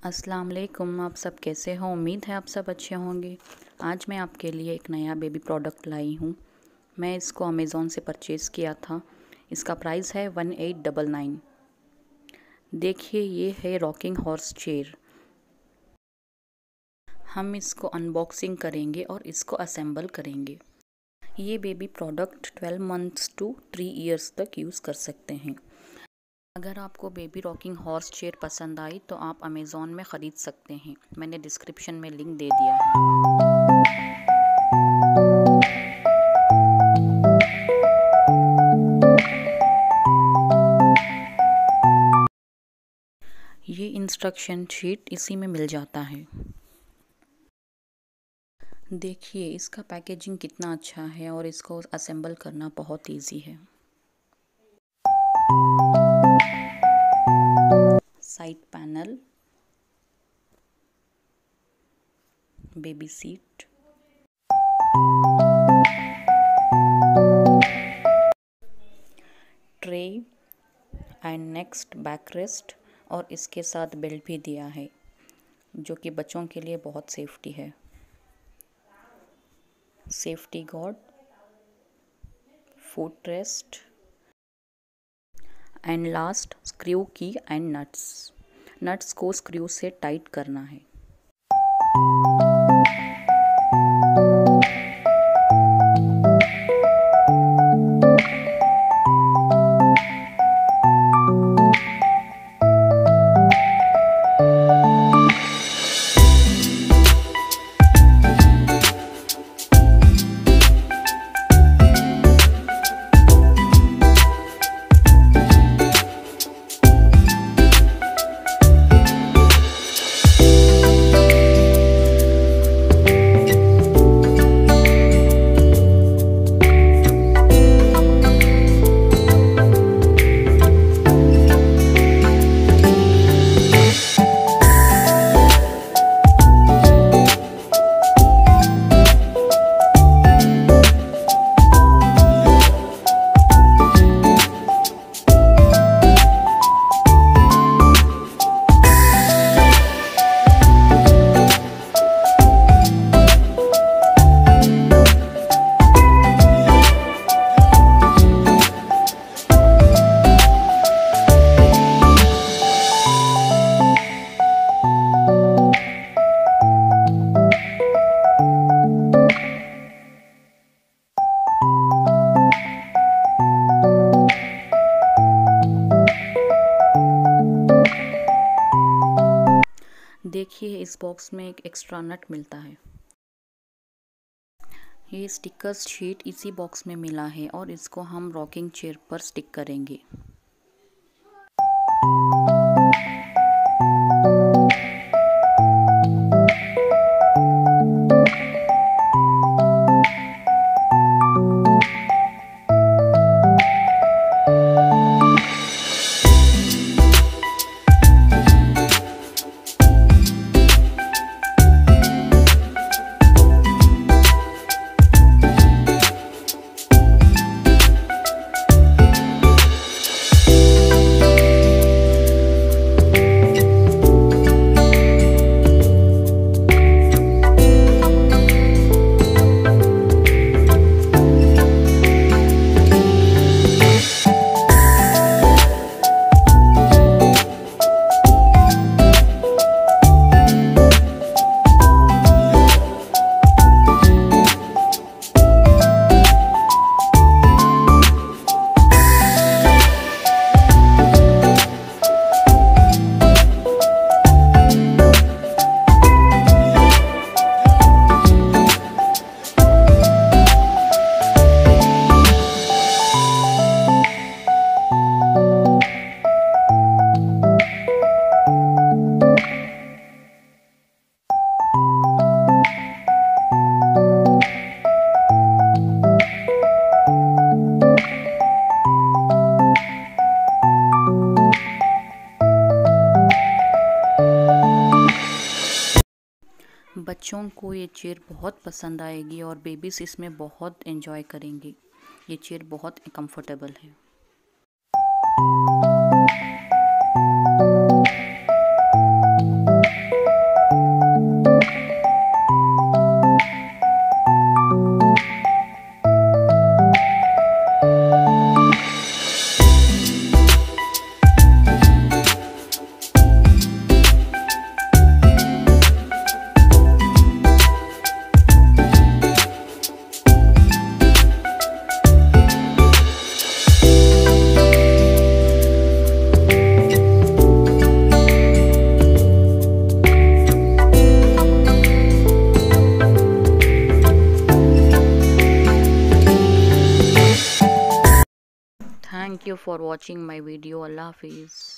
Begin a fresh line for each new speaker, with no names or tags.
अस्सलाम वालेकुम। आप सब कैसे हो? उम्मीद है आप सब अच्छे होंगे। आज मैं आपके लिए एक नया बेबी प्रोडक्ट लाई हूँ। मैं इसको अमेज़ॉन से परचेज़ किया था। इसका प्राइस है 1899। देखिए, ये है रॉकिंग हॉर्स चेयर। हम इसको अनबॉक्सिंग करेंगे और इसको असेंबल करेंगे। ये baby product 12 months to 3 years तक यूज़ कर सकते हैं। अगर आपको बेबी रॉकिंग हॉर्स चेयर पसंद आई तो आप अमेज़ॉन में ख़रीद सकते हैं। मैंने डिस्क्रिप्शन में लिंक दे दिया है। ये इंस्ट्रक्शन शीट इसी में मिल जाता है। देखिए इसका पैकेजिंग कितना अच्छा है और इसको असेंबल करना बहुत इजी है। Side panel, baby seat, tray and next backrest और इसके साथ बेल्ट भी दिया है जो कि बच्चों के लिए बहुत सेफ्टी है। Safety guard, footrest and last screw की एंड नट्स को स्क्रू से टाइट करना है। देखिए इस बॉक्स में एक एक्स्ट्रा नट मिलता है। ये स्टिकर्स शीट इसी बॉक्स में मिला है और इसको हम रॉकिंग चेयर पर स्टिक करेंगे। बच्चों को ये चेयर बहुत पसंद आएगी और बेबीज इसमें बहुत एंजॉय करेंगे। ये चेयर बहुत कंफर्टेबल है। Thank you for watching my video. अल्लाह हाफिज़।